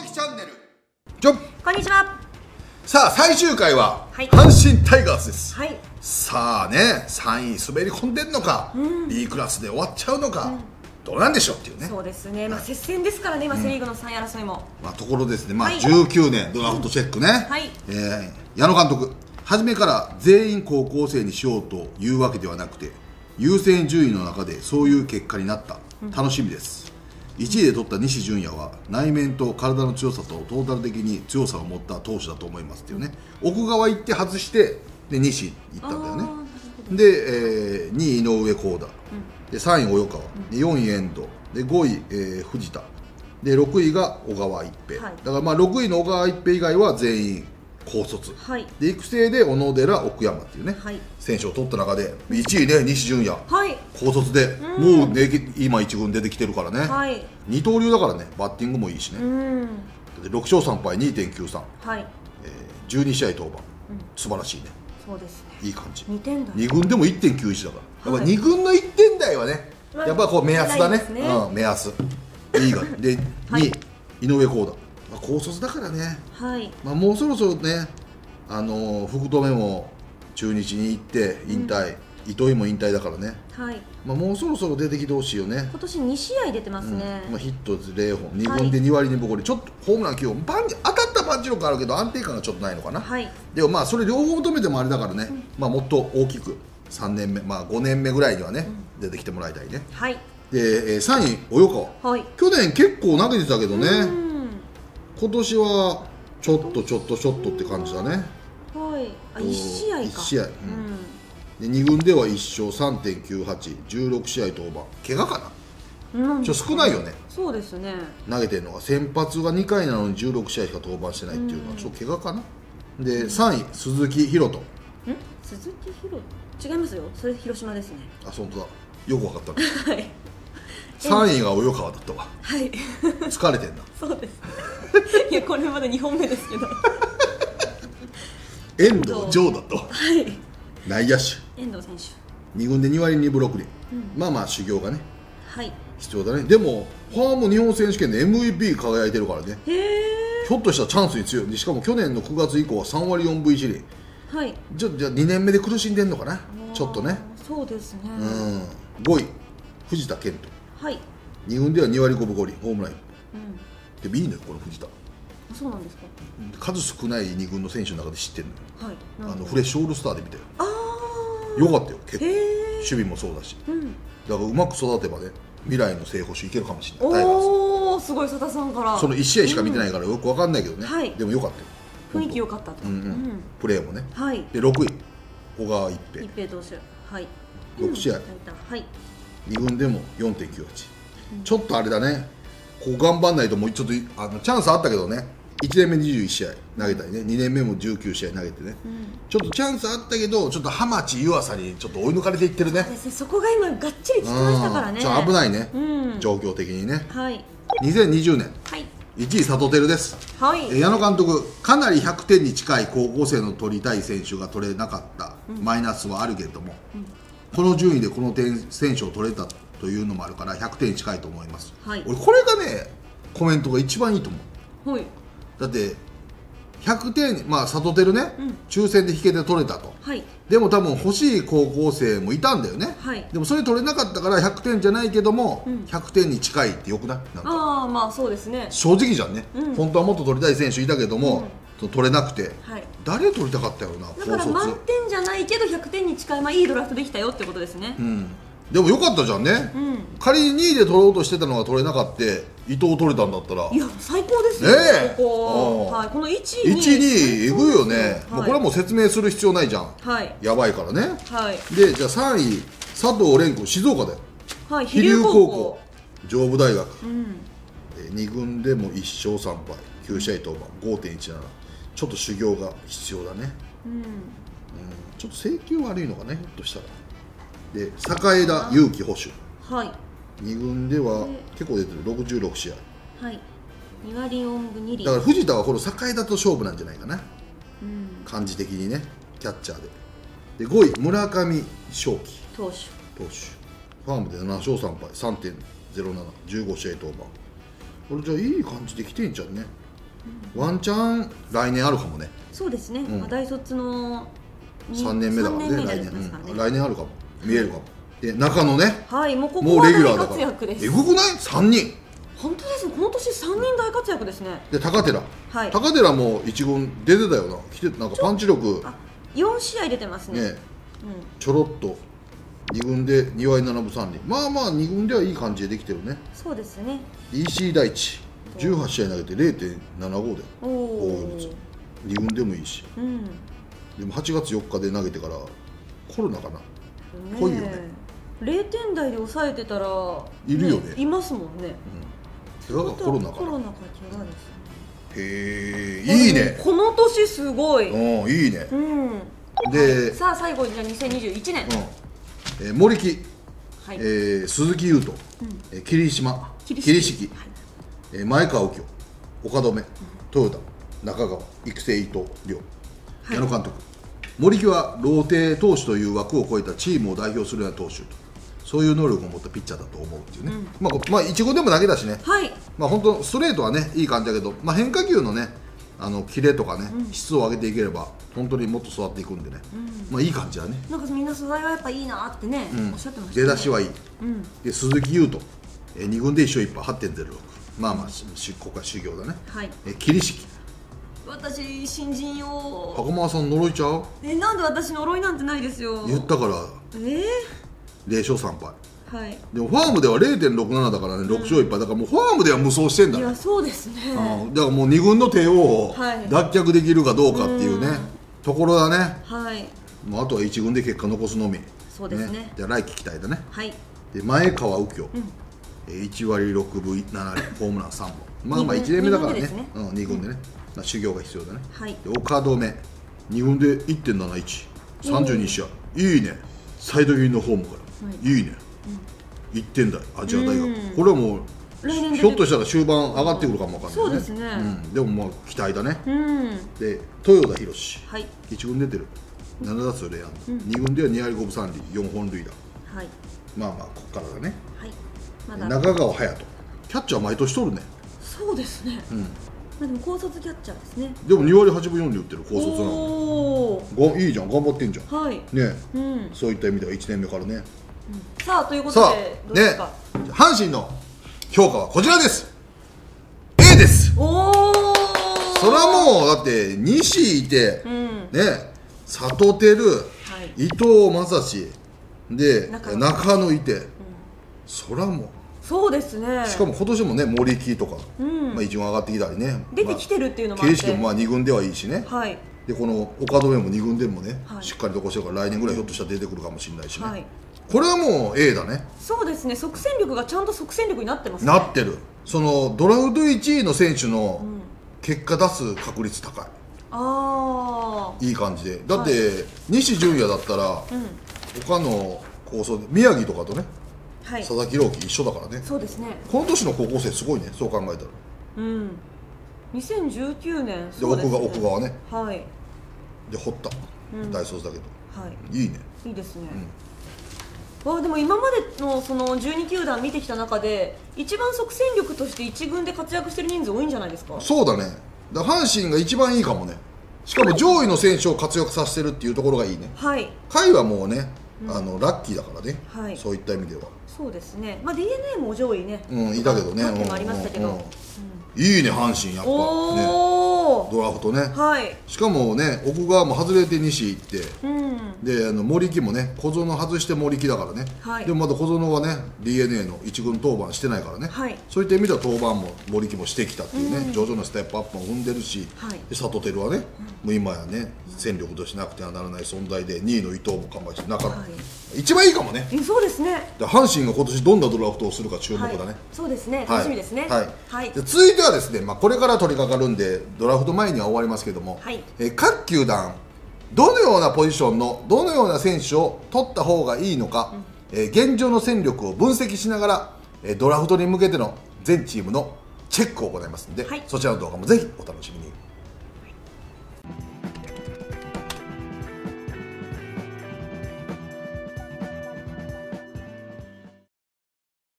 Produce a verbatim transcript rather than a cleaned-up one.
樹チャンネルじゃん。 こんにちは。 さあ最終回ははい阪神タイガースです、 はい。 さあねさんい滑り込んでんのか、うん、B クラスで終わっちゃうのか、うん、どうなんでしょうっていうね。 そうですね、まあ、接戦ですからね、今、セ・リーグのさんい争いも、 まあ、ところですね、まあはい、 じゅうきゅうねんドラフトチェックね、はい、えー、矢野監督、初めから全員高校生にしようというわけではなくて、優先順位の中でそういう結果になった、楽しみです、うん、いちいで取った西純也は内面と体の強さとトータル的に強さを持った投手だと思いますっていうね。奥川行って外してで西行ったんだよね。で、えー、にい井上康太、うん、でさんい及川、うん、でよんい遠藤でごい、えー、藤田でろくいが小川一平、はい、だからまあろくいの小川一平以外は全員高卒、はい、で育成で小野寺奥山っていうね、はい、選手を取った中でいちいね西純也、はい、高卒で、うん、もう、ね、今一軍出てきてるからね、はい、二刀流だからね、バッティングもいいしね、うん、でろくしょうさんぱい にてんきゅうさん、はい、えー、じゅうにしあい登板、うん、素晴らしいね。そうですね、いい感じ。にてん台、に軍でも いってんきゅういち だから、はい、やっぱに軍のいってん台はね、やっぱこう目安だね、ね、うん、目安いいがで、はい、にい井上康太、まあ、高卒だからね、はい、まあ、もうそろそろね、あのー、福留も中日に行って引退、うん、糸井も引退だからね、はい、まあ、もうそろそろ出てきてほしいよね。今年にしあい出てますね、 うん、まあ、ヒットぜろほん、に軍でにわりにぶこり、ちょっとホームランきゅうほん、パン当たったパンチ力あるけど安定感がちょっとないのかな、はい、でもまあそれ両方求めてもあれだからね、うん、まあ、もっと大きくさんねんめ、まあ、ごねんめぐらいにはね、うん、出てきてもらいたいね、はい、でさんい及川、はい、去年結構投げてたけどね、今年はちょっとちょっとちょっとって感じだね。はい、あ、いちしあいか、いち試合、うん、でに軍ではいっしょう さんてんきゅうはち、じゅうろくしあい登板、怪我かな、うん、ちょっと少ないよね。そうですね、投げてるのが先発がにかいなのにじゅうろくしあいしか登板してないっていうのはちょっと怪我かな。でさんい鈴木博人、ん鈴木博人違いますよ、それ広島ですね。あ、本当だ、よく分かったねはい、さんいが及川だったわ。はい、疲れてんだそうですいや、これまでにほんめですけど遠藤城だと、はい、内野手遠藤選手、に軍でにわりにぶろくり、うん、まあまあ修行がね、はい、必要だね。でもファーム日本選手権で エムブイピー 輝いてるからね、へえ、ひょっとしたらチャンスに強い。しかも去年のくがつ以降はさんわりよんぶいいちり、はい、じゃじゃにねんめで苦しんでんのかな、ちょっとね。そうですね、うん、ごい藤田健人、はい、に軍ではにわりごぶごり、ホームラン、うん、でもいいのよこの藤田。そうなんですか。数少ないに軍の選手の中で知ってるのよ、はい、あのフレッシュオールスターで見たよ。ああ、よかったよ結構、守備もそうだし、うん、だからうまく育てばね、未来の正捕手いけるかもしれない。おお、すごい、佐田さんからそのいち試合しか見てないからよく分かんないけどね、うん、でもよかったよ、雰囲気良かったと、うんうん、プレーもね、はい、でろくい小川一平、一平投手、はい、ろくしあい、はい、に軍でも よんてんきゅうはち、うん、ちょっとあれだね、こう頑張んないと。もうちょっとあのチャンスあったけどね、いちねんめにじゅういちしあい投げたりね、にねんめもじゅうきゅうしあい投げてね、うん、ちょっとチャンスあったけど、ちょっと浜地湯浅にちょっと追い抜かれていってるね。そうですね、そこが今がっちり効きましたからね、ちょっと危ないね、うん、状況的にね。はい、にせんにじゅうねん、はい、いちい佐藤輝です、はい、矢野監督、かなりひゃくてんに近い高校生の取りたい選手が取れなかった、うん、マイナスはあるけれども、うん、この順位でこの点選手を取れたというのもあるからひゃくてんに近いと思います、はい、俺これがねコメントが一番いいと思う、はい、だってひゃくてん、まあ里輝ね、うん、抽選で引けて取れたと、はい、でも多分欲しい高校生もいたんだよね、はい、でもそれ取れなかったからひゃくてんじゃないけども、うん、ひゃくてんに近いってよくない？なんかああ、まあそうですね、正直じゃんね、うん、本当はもっと取りたい選手いたけども、うん、取れなくて、はい、誰取りたかったよな、だから満点じゃないけどひゃくてんに近い、まあいいドラフトできたよってことですね、うん、でもよかったじゃんね、うん、仮ににいで取ろうとしてたのが取れなかった伊藤取れたんだったら、いや最高ですよね、最高、はい、このいちいにえぐいよね、はい、もうこれはもう説明する必要ないじゃん、はい、やばいからね、はい、でじゃあさんい佐藤蓮子、静岡で、はい、飛龍高校、上武大学、うん、に軍でもいっしょうさんぱい、きゅうしあい登板 ごてんいちなな、ちょっと修行が必要だね、うん、うん、ちょっと制球悪いのかね、ひょっとしたら。で坂枝勇気捕手、はい、に軍では結構出てるろくじゅうろくしあい、はい、にわりよんぶにり、だから藤田はこの坂枝と勝負なんじゃないかな、うん、感じ的にね、キャッチャーで。でごい村上正輝投手、投手ファームでななしょうさんぱい さんてんぜろなな、じゅうごしあい登板、これじゃあいい感じで来てんじゃんね。 ワンチャン来年あるかもね。 そうですね、まあ大卒のさんねんめだからね、来年、うん、来年あるかも、見えるかも。で中野ね、 はい、もうここは大活躍です。 えぐくない？さんにん。 本当ですね、この年さんにん大活躍ですね。 で高寺、はい、高寺も一軍出てたよな、来てなんかパンチ力よんしあい出てますね。ね、うん、 ちょろっとに軍でにわいななぶさんりん、まあまあに軍ではいい感じでできてるね。 そうですね。 イーシー 大地じゅうはちしあい投げて れいてんななご で防御率、に軍でもいいし、うん、でもはちがつよっかで投げてからコロナかな、濃いよね。 れいてん台で抑えてたらいるよね、 いますもんね。 怪我がコロナかな。 コロナか怪我ですね。へえ、いいね。 この年すごい。 うん、いいね。 うん。 で、 さあ最後にじゃあにせんにじゅういちねん。 え森木、え鈴木優斗、桐島、桐敷、前川右京、岡留、豊田、中川、育成伊藤亮、矢野監督。森木はローテ投手という枠を超えたチームを代表するような投手と、そういう能力を持ったピッチャーだと思うっていうね、うん、まあ、まあいち軍でも投げだしね、はい、まあ本当ストレートはねいい感じだけど、まあ、変化球のねあのキレとかね、うん、質を上げていければ本当にもっと育っていくんでね、うん、まあいい感じだね。 なんかみんな素材がやっぱいいなってね、うん、おっしゃってましたね。出だしはいい、うん、で鈴木優斗、えに軍でいっしょういっぱい はってんぜろろく、まあまあ、うん、ここは修行だね、はい、え桐敷、 私新人よ。 袴間さん呪いちゃう？ え、なんで私呪いなんてないですよ。 言ったから。 えー、 ぜろしょうさんぱい。 はい、 でもファームでは れいてんろくなな だからね、ろくしょういっぱいだからもうファームでは無双してんだ。 いやそうですね、 うん、だからもうに軍の帝王を脱却できるかどうかっていうね、はい、ところだね。はい、もうあとはいち軍で結果残すのみ。 そうですね。 じゃあ来季期待だね。 はい、 で前川右京、うん、いちわりろくぶななりん、ホームランさんぼん、まあまあいちねんめだからね、うん、に軍でね、まあ、修行が必要だね。はい、で岡留に軍で いってんなないち、さんじゅうにしあい、いいね。サイド切りのホームから、はい、いいね、うん、いってん台アジア大学、これはもうひょっとしたら終盤上がってくるかもわかんないね。 そうですね、 うん、でもまあ期待だね。うん、で豊田宏、はい、いち軍出てるななだつぜろあんだ、うん、に軍ではにわりごぶさんりん、よんほんるいだ、はい、まあまあこっからだね。はい、まだ中川隼人、キャッチャー毎年取るね。 そうですね、うん、まあでも高卒キャッチャーですね。 でもにわりはちぶよんりん打ってる高卒なので、いいじゃん、頑張ってんじゃん。はいね、うん、そういった意味ではいちねんめからね、うん、 さあということでどうですか。ね、 阪神の評価はこちらです。 エー です。おお、それはもうだって西いて、うん、ね、佐藤輝、はい、伊藤将司で中野いて、うん、それはもうそうですね。 しかも今年もね森木とか、うん、まあ、一軍上がってきたりね、 出てきてるっていうのもあって、 形式もまあに軍ではいいしね、はい、でこの岡留もに軍でもね、はい、しっかり残してるから来年ぐらいひょっとしたら出てくるかもしれないしね、はい、これはもう エー だね。 そうですね、即戦力がちゃんと即戦力になってますね。 なってる。そのドラフトいちいの選手の結果出す確率高い、うん、ああいい感じで。だって、はい、西純也だったら、うん、他の高校で宮城とかとね、はい、佐々木朗希一緒だからね。そうですね。この年の高校生すごいね、そう考えたら。うん。 にせんじゅうきゅうねん。 で奥が奥側ね。 はい。 で堀田、うん、大卒だけど。はい。いいね。 いいですね。うん、わあでも今までのそのじゅうにきゅうだん見てきた中で一番即戦力としていち軍で活躍してる人数多いんじゃないですか。 そうだね。だから阪神が一番いいかもね。しかも上位の選手を活躍させてるっていうところがいいね。はい。甲斐はもうね、うん、あのラッキーだからね。はい。そういった意味では。そうですね。まあ ディーエヌエー も上位ね。うん、いたけどね。もありましたけど。いいね阪神やっぱね。ドラフトね。はい。しかもね奥川も外れて西行って、うん、であの森木もね小園外して森木だからね。はい。でもまだ小園はね ディーエヌエー の一軍登板してないからね。はい。そういった意味では登板も森木もしてきたっていうね、うん、徐々なステップアップも踏んでるし、はい。で佐藤輝はね、うん、もう今やね戦力としてなくてはならない存在でにいの伊藤も構えて中、はい、一番いいかもね。そうですね。阪神が今年どんなドラフトをするか注目だね。はい、そうですね。楽しみですね。はい。はい。続いてはですね、まあこれから取り掛かるんでドラフト前には終わりますけども、はい、え各球団どのようなポジションのどのような選手を取った方がいいのか、うん、え現状の戦力を分析しながらえドラフトに向けての全チームのチェックを行いますので、はい、そちらの動画もぜひお楽しみに。